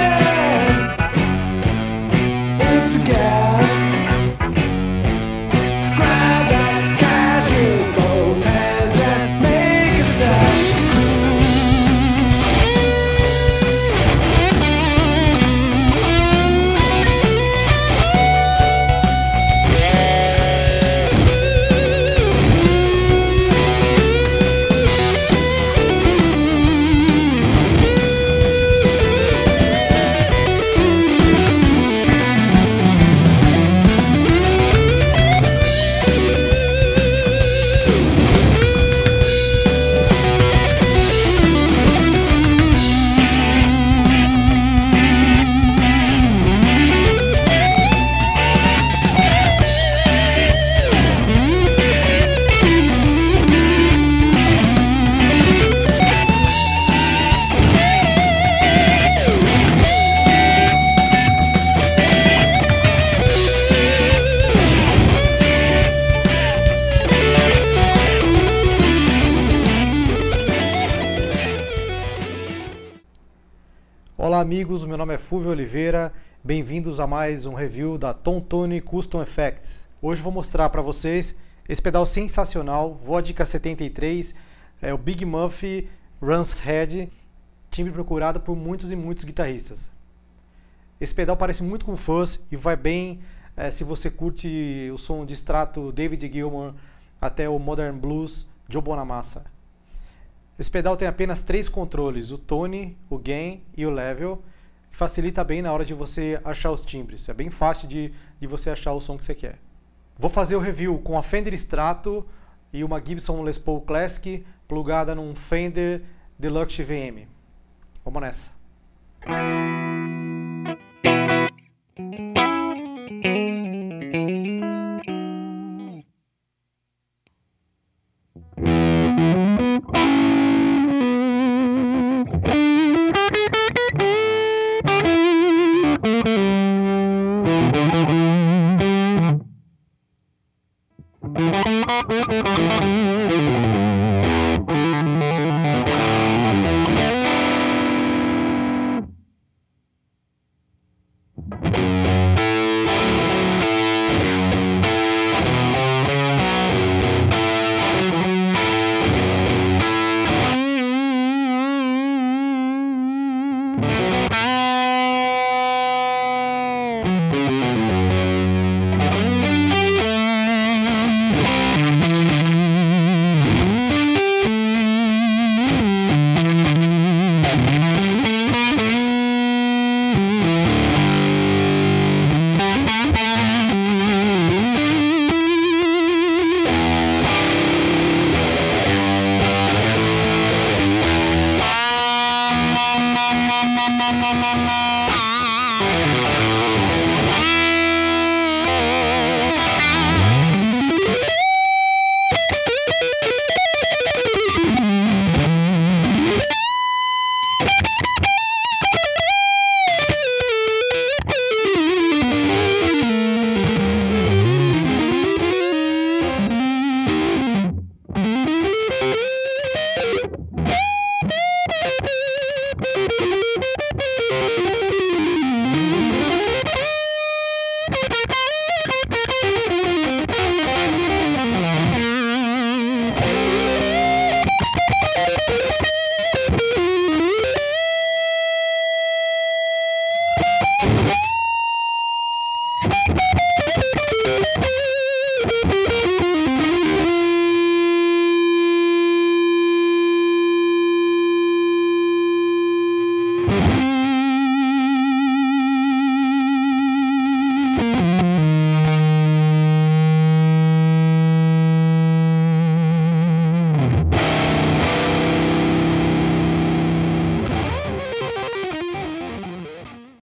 Olá amigos, meu nome é Fúvio Oliveira, bem-vindos a mais um review da Tom Tony Custom Effects. Hoje vou mostrar para vocês esse pedal sensacional, Vodka 73, é o Big Muff Runs Head, timbre procurado por muitos e muitos guitarristas. Esse pedal parece muito com fuzz e vai bem se você curte o som de extrato David Gilmour até o Modern Blues Joe Bonamassa. Esse pedal tem apenas 3 controles, o tone, o gain e o level, que facilita bem na hora de você achar os timbres. É bem fácil de você achar o som que você quer. Vou fazer o review com a Fender Strato e uma Gibson Les Paul Classic plugada num Fender Deluxe VM. Vamos nessa!